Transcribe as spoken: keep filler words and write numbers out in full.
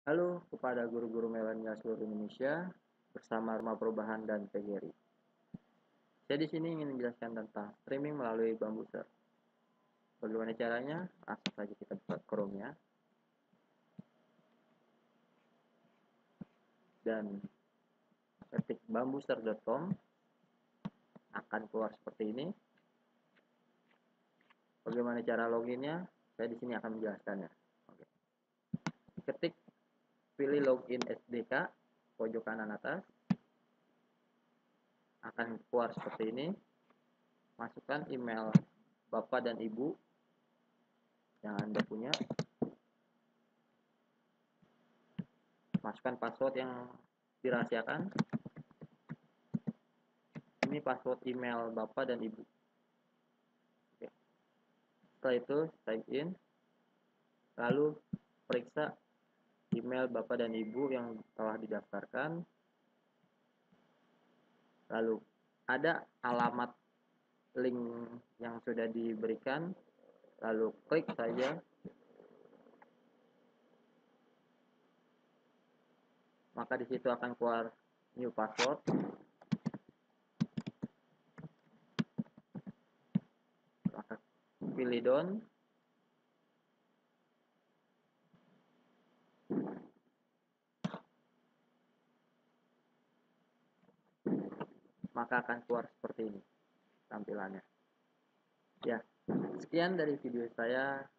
Halo kepada guru-guru milenial seluruh Indonesia bersama Rumah Perubahan dan P G R I. Saya di sini ingin menjelaskan tentang streaming melalui Bambuser. Bagaimana caranya? Langsung saja kita buka Chrome-nya dan ketik bambuser dot com, akan keluar seperti ini. Bagaimana cara loginnya? Saya di sini akan menjelaskannya. Oke. Ketik pilih login S D K pojok kanan atas, akan keluar seperti ini. Masukkan email bapak dan ibu yang Anda punya, masukkan password yang dirahasiakan. Ini password email bapak dan ibu. Oke. Setelah itu sign in, lalu periksa email bapak dan ibu yang telah didaftarkan. Lalu ada alamat link yang sudah diberikan, lalu klik saja. Maka di situ akan keluar new password. Maka pilih done. Maka akan keluar seperti ini tampilannya. Ya, sekian dari video saya.